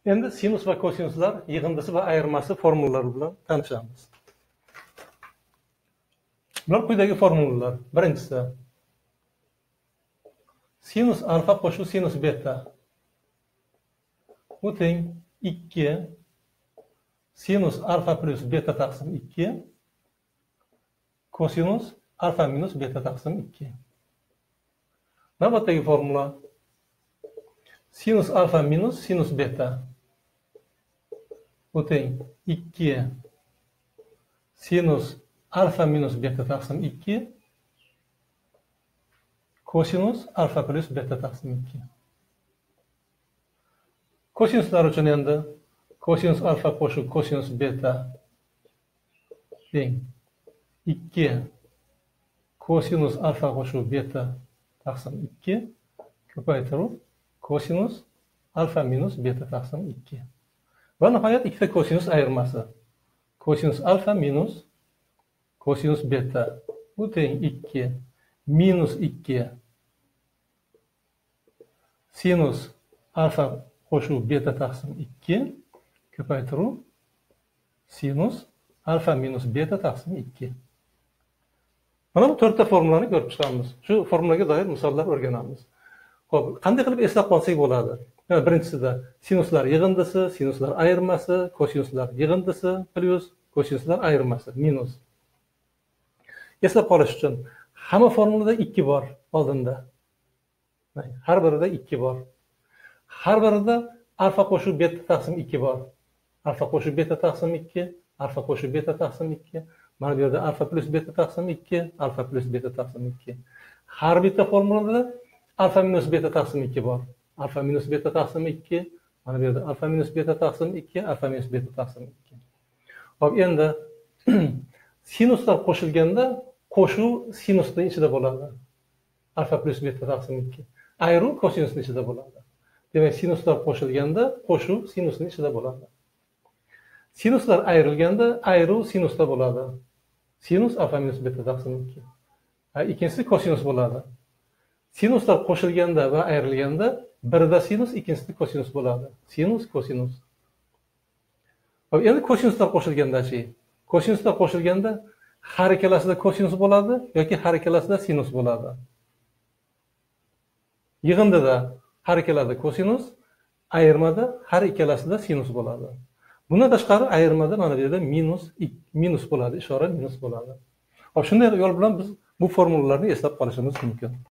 Endi sinus va kosinuslar yig'indisi va ayirmasi formulалari bilan tanishamiz. Bular quyidagi formulalar. Birinchisi sinus alfa qo'shib sinus beta bu teng 2 sinus alfa plus beta taqsim 2 kosinus alfa minus beta taqsim 2. Navbatdagi formula sinus alfa minus sinus beta bu teng 2 sinus alfa minus beta taqsim 2 kosinus alfa plus beta taqsim 2. Kosinuslar uchun endi kosinus alfa qo'shib kosinus beta teng 2 kosinus alfa qo'shib beta taqsim 2 ko'paytirib kosinus alfa minus beta taqsim 2. Va nihoyat ikkita kosinus ayirmasi. Kosinus alfa minus kosinus beta bu teng 2 minus 2 sinus alfa qo'shib beta taqsim 2 ko'paytirib sinus alfa minus beta taqsim 2. Mana bu to'rtta formulani ko'rib chiqamiz. Shu formulaga doir misollar o'rganamiz. Xo'p, qanday qilib eslab qolsak bo'ladi? Birinchisida sinuslar yig'indisi, sinuslar ayirmasi, kosinuslar yig'indisi plus kosinuslar ayirmasi minus. Eslab qolish uchun hamma formulada 2 bor oldinda. Har birida 2 bor. Har birida alfa qo'shib beta taqsim 2 bor. Alfa qo'shib beta taqsim 2, alfa qo'shib beta taqsim 2. Mana bu yerda alfa plus beta taqsim 2, alfa plus beta taqsim 2. Har bitta formulada alfa minus beta taqsim 2 bor. Alfa minus beta taqsim 2, mana bu yerda alfa minus beta taqsim 2, alfa minus beta taqsim 2. Hop, endi sinuslar qo'shilganda qo'shuv sinusning ichida bo'ladi. Alfa plus beta taqsim 2. Ayru kosinusning ichida bo'ladi. Demak, sinuslar qo'shilganda qo'shuv sinusning ichida bo'ladi. Sinuslar ayrilganda ayru sinusda bo'ladi. Sinus alfa minus beta taqsim 2. Ikkinchisi kosinus bo'ladi. Sinuslar qo'shilganda va ayrilganda birida sinus, ikkinchisida kosinus bo'ladi. Sinus, kosinus. Hop, endi kosinuslar qo'shilganda-chi? Kosinuslar qo'shilganda har ikkalasida kosinus bo'ladi yoki har ikkalasida sinus bo'ladi. Yig'indida har ikkalasida kosinus, ayirmada har ikkalasida sinus bo'ladi. Bundan tashqari ayirmada mana bu yerda minus bo'ladi, ishora minus bo'ladi. Hop, shunday yo'l bilan biz bu formulalarni eslab qolishimiz mumkin.